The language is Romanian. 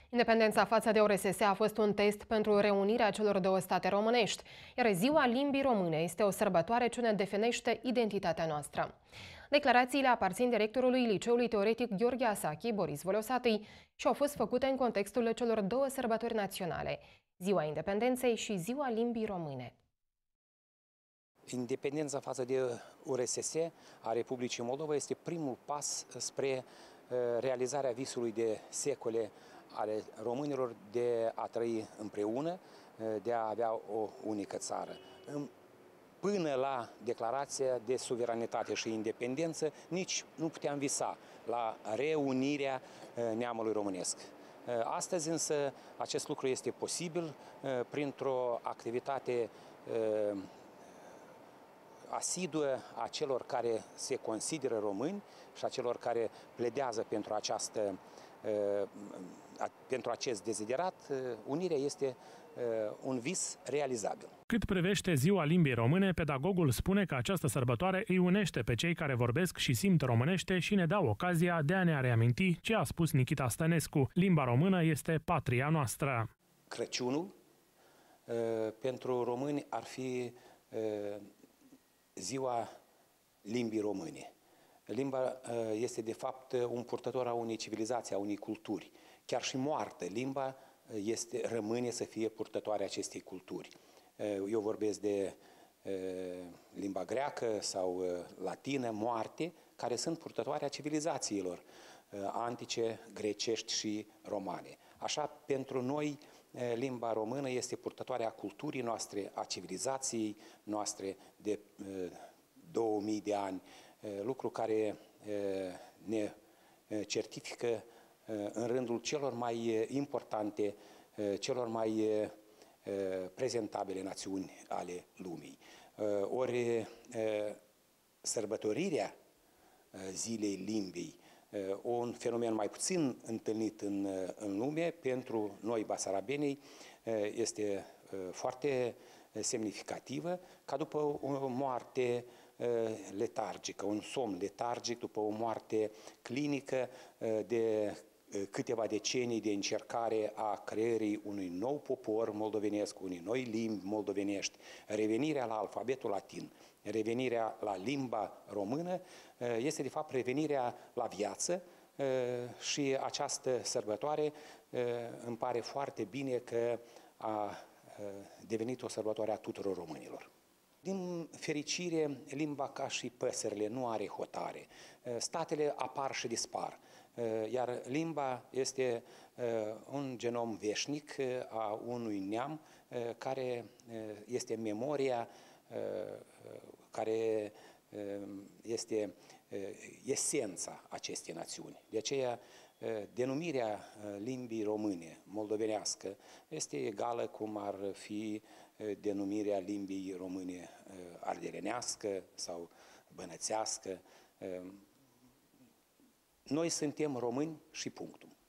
Independența față de ORSS a fost un test pentru reunirea celor două state românești, iar Ziua Limbii Române este o sărbătoare ce ne definește identitatea noastră. Declarațiile aparțin directorului Liceului Teoretic Gheorghe Asachi, Boris Voleosatui, și au fost făcute în contextul celor două sărbători naționale, Ziua Independenței și Ziua Limbii Române. Independența față de URSS a Republicii Moldova este primul pas spre realizarea visului de secole ale românilor de a trăi împreună, de a avea o unică țară. Până la declarația de suveranitate și independență, nici nu puteam visa la reunirea neamului românesc. Astăzi însă acest lucru este posibil printr-o activitate asiduă a celor care se consideră români și a celor care pledează pentru acest deziderat. Unirea este un vis realizabil. Cât privește Ziua Limbii Române, pedagogul spune că această sărbătoare îi unește pe cei care vorbesc și simt românește și ne dau ocazia de a ne reaminti ce a spus Nichita Stănescu: limba română este patria noastră. Crăciunul pentru români ar fi Ziua Limbii Române. Limba este de fapt un purtător a unei civilizații, a unei culturi. Chiar și moartă, limba rămâne să fie purtătoare acestei culturi. Eu vorbesc de limba greacă sau latină, moarte, care sunt purtătoare a civilizațiilor antice, grecești și romane. Așa, pentru noi, limba română este purtătoare a culturii noastre, a civilizației noastre de 2000 de ani, lucru care ne certifică în rândul celor mai importante, celor mai prezentabile națiuni ale lumii. Ori sărbătorirea Zilei Limbii, un fenomen mai puțin întâlnit în lume, pentru noi basarabenii este foarte semnificativă, ca după o moarte letargică, un somn letargic, după o moarte clinică de câteva decenii de încercare a creării unui nou popor moldovenesc, unei noi limbi moldovenești, revenirea la alfabetul latin, revenirea la limba română, este de fapt revenirea la viață și această sărbătoare îmi pare foarte bine că a devenit o sărbătoare a tuturor românilor. Din fericire, limba, ca și păsările, nu are hotare. Statele apar și dispar, iar limba este un genom veșnic a unui neam care este memoria, care este esența acestei națiuni. De aceea, denumirea limbii române, moldovenească, este egală cum ar fi denumirea limbii române ardelenească sau bănățească. Noi suntem români și punctul.